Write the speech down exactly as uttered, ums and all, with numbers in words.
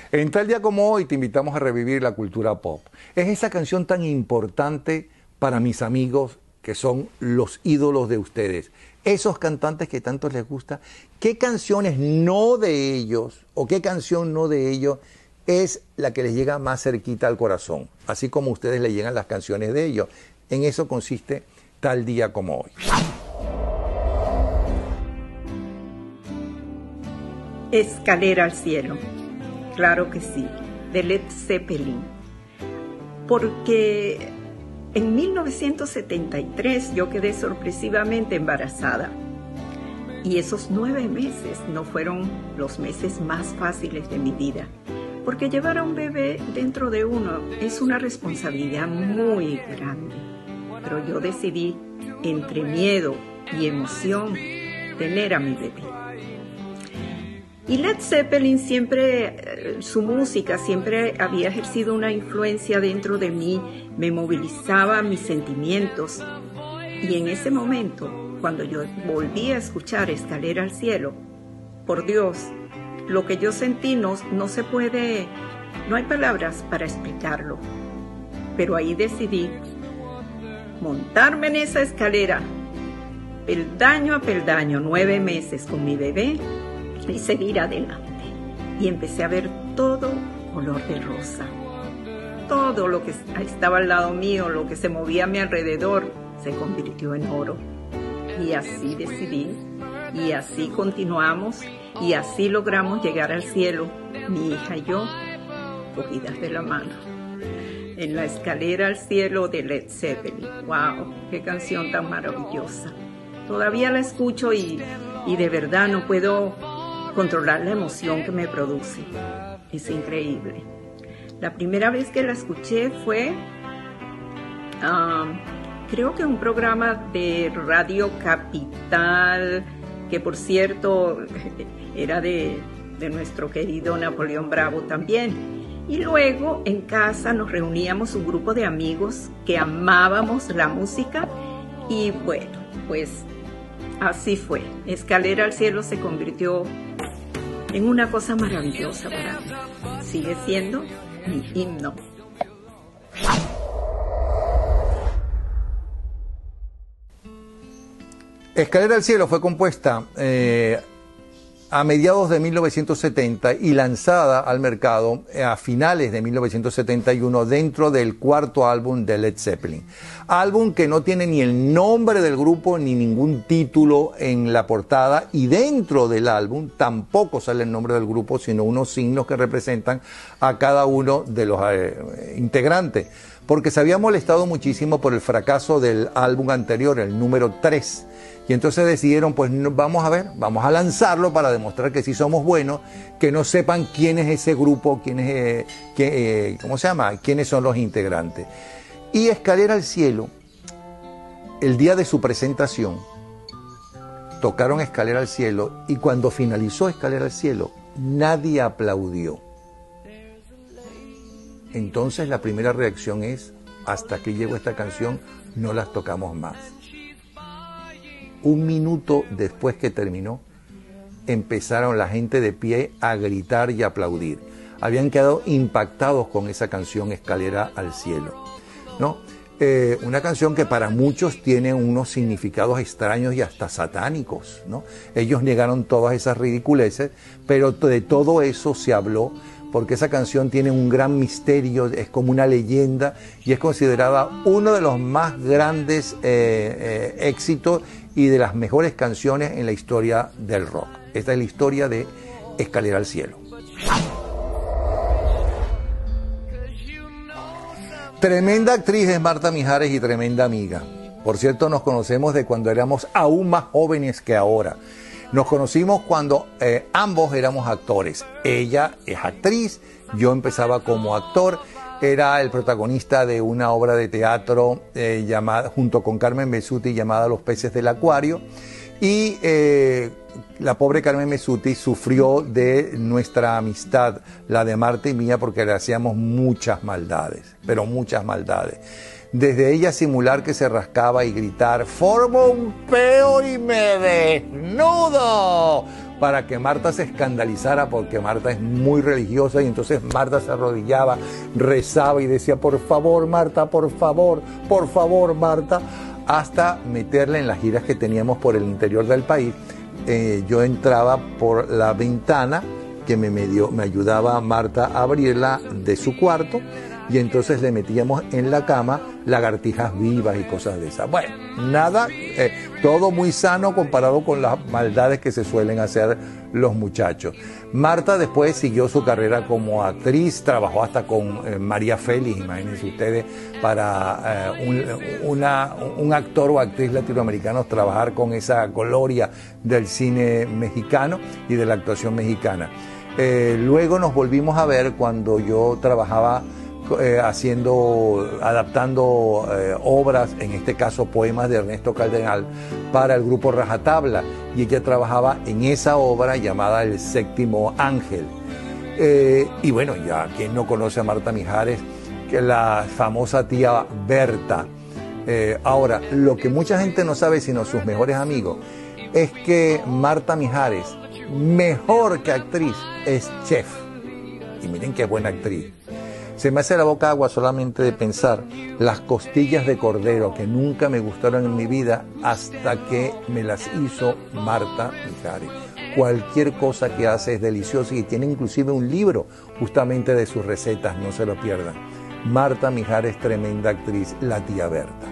En tal día como hoy te invitamos a revivir la cultura pop. Es esa canción tan importante para mis amigos que son los ídolos de ustedes. Esos cantantes que tanto les gusta. ¿Qué canciones no de ellos o qué canción no de ellos es la que les llega más cerquita al corazón? Así como a ustedes le llegan las canciones de ellos. En eso consiste Tal día como hoy. Escalera al cielo. Claro que sí, de Led Zeppelin. Porque en mil novecientos setenta y tres yo quedé sorpresivamente embarazada. Y esos nueve meses no fueron los meses más fáciles de mi vida. Porque llevar a un bebé dentro de uno es una responsabilidad muy grande. Pero yo decidí, entre miedo y emoción, tener a mi bebé. Y Led Zeppelin siempre, su música siempre había ejercido una influencia dentro de mí, me movilizaba mis sentimientos. Y en ese momento, cuando yo volví a escuchar Escalera al cielo, por Dios, lo que yo sentí no, no se puede, no hay palabras para explicarlo. Pero ahí decidí montarme en esa escalera, peldaño a peldaño, nueve meses con mi bebé, y seguir adelante. Y empecé a ver todo color de rosa. Todo lo que estaba al lado mío, lo que se movía a mi alrededor, se convirtió en oro. Y así decidí, y así continuamos, y así logramos llegar al cielo, mi hija y yo, cogidas de la mano, en la escalera al cielo de Led Zeppelin. ¡Wow! ¡Qué canción tan maravillosa! Todavía la escucho y, y de verdad no puedo controlar la emoción que me produce. Es increíble. La primera vez que la escuché fue, um, creo que un programa de Radio Capital, que por cierto era de, de nuestro querido Napoleón Bravo también. Y luego en casa nos reuníamos un grupo de amigos que amábamos la música y bueno, pues así fue. Escalera al cielo se convirtió en una cosa maravillosa para mí. Sigue siendo mi himno. Escalera al cielo fue compuesta eh, a mediados de mil novecientos setenta y lanzada al mercado a finales de mil novecientos setenta y uno dentro del cuarto álbum de Led Zeppelin. Álbum que no tiene ni el nombre del grupo ni ningún título en la portada, y dentro del álbum tampoco sale el nombre del grupo, sino unos signos que representan a cada uno de los eh, integrantes, porque se había molestado muchísimo por el fracaso del álbum anterior, el número tres. Y entonces decidieron, pues vamos a ver, vamos a lanzarlo para demostrar que sí somos buenos, que no sepan quién es ese grupo, quién es, eh, qué, eh, ¿cómo se llama? Quiénes son los integrantes. Y Escalera al cielo, el día de su presentación, tocaron Escalera al cielo, y cuando finalizó Escalera al cielo, nadie aplaudió. Entonces la primera reacción es, hasta que llegó esta canción, no las tocamos más. Un minuto después que terminó, empezaron la gente de pie a gritar y a aplaudir. Habían quedado impactados con esa canción Escalera al cielo, ¿no? Eh, una canción que para muchos tiene unos significados extraños y hasta satánicos, ¿no? Ellos negaron todas esas ridiculeces, pero de todo eso se habló, porque esa canción tiene un gran misterio, es como una leyenda y es considerada uno de los más grandes eh, eh, éxitos y de las mejores canciones en la historia del rock. Esta es la historia de Escalera al cielo. Tremenda actriz es Marta Mijares y tremenda amiga. Por cierto, nos conocemos de cuando éramos aún más jóvenes que ahora. Nos conocimos cuando eh, ambos éramos actores. Ella es actriz, yo empezaba como actor. Era el protagonista de una obra de teatro eh, llamada, junto con Carmen Besutti, llamada Los peces del acuario. Y eh, la pobre Carmen Besutti sufrió de nuestra amistad, la de Marta y mía, porque le hacíamos muchas maldades, pero muchas maldades. Desde ella simular que se rascaba y gritar, formo un peo y me desnudo, para que Marta se escandalizara, porque Marta es muy religiosa, y entonces Marta se arrodillaba, rezaba y decía, por favor Marta, por favor, por favor Marta, hasta meterla en las giras que teníamos por el interior del país. Eh, yo entraba por la ventana que me, medio, me ayudaba Marta a abrirla de su cuarto, y entonces le metíamos en la cama lagartijas vivas y cosas de esas. Bueno, nada, eh, todo muy sano comparado con las maldades que se suelen hacer los muchachos. Marta después siguió su carrera como actriz, trabajó hasta con eh, María Félix, imagínense ustedes, para eh, un, una, un actor o actriz latinoamericanos trabajar con esa gloria del cine mexicano y de la actuación mexicana. Eh, luego nos volvimos a ver cuando yo trabajaba Eh, haciendo, adaptando eh, obras, en este caso poemas de Ernesto Cardenal, para el grupo Rajatabla, y ella trabajaba en esa obra llamada El Séptimo Ángel. Eh, y bueno, ya quien no conoce a Marta Mijares, que la famosa tía Berta. Eh, ahora, lo que mucha gente no sabe, sino sus mejores amigos, es que Marta Mijares, mejor que actriz, es chef. Y miren qué buena actriz. Se me hace la boca agua solamente de pensar las costillas de cordero que nunca me gustaron en mi vida hasta que me las hizo Marta Mijares. Cualquier cosa que hace es deliciosa, y tiene inclusive un libro justamente de sus recetas, no se lo pierdan. Marta Mijares, tremenda actriz, la tía Berta.